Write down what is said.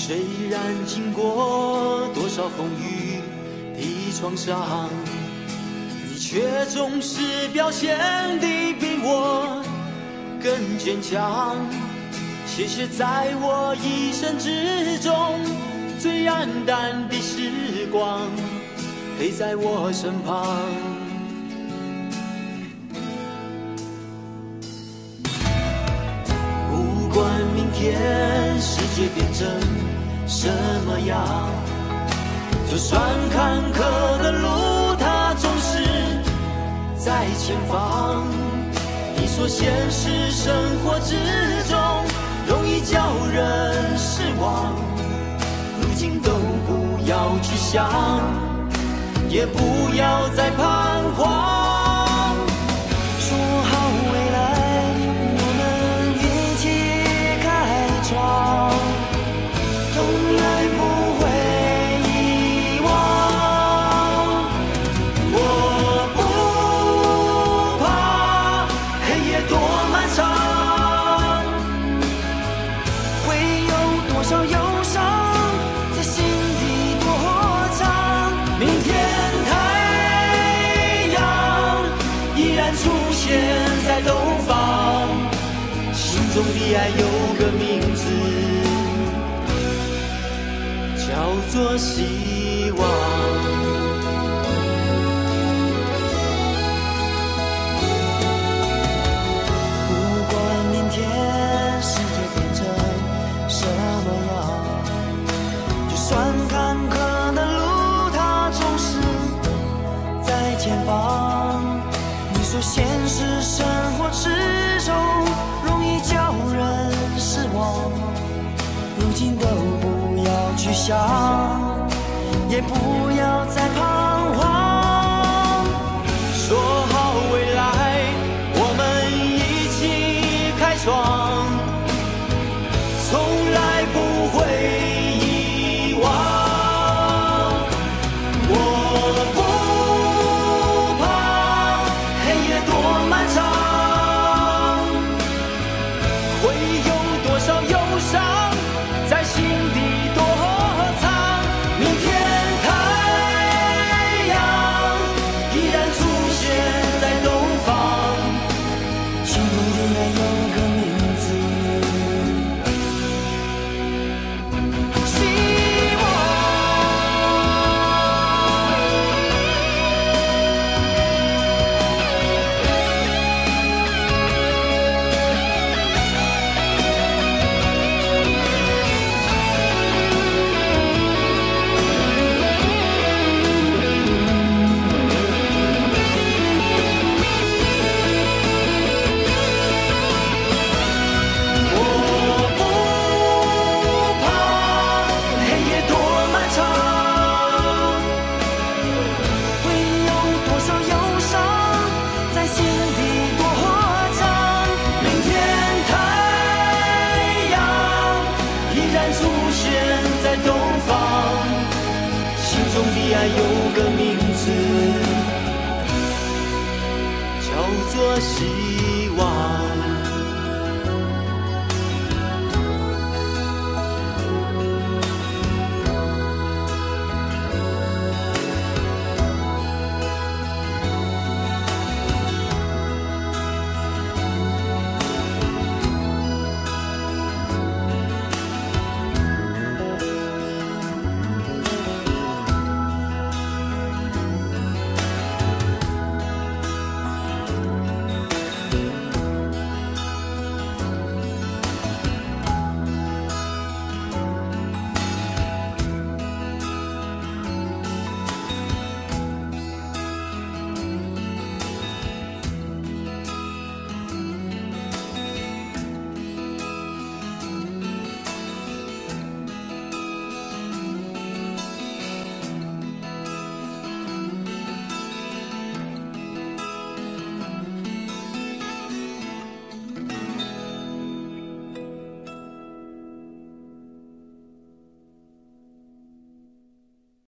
虽然经过多少风雨的创伤，你却总是表现得比我更坚强。谢谢在我一生之中最黯淡的时光，陪在我身旁。不管明天世界变成什么样，就算坎坷的路它总是在前方。你说现实生活之中容易叫人失望，如今都不要去想，也不要再彷徨。说好未来我们一起开创，从来不会遗忘。我不怕黑夜多漫长，会有多少忧伤在心底躲藏。明天太阳依然出现在东方，心中的爱有个名字，叫做希望。坎坷的路它总是在前方。你说现实生活之中容易叫人失望，如今都不要去想，也不要再彷徨。说好未来我们一起开创，从来不会爱有个名字，叫做希望。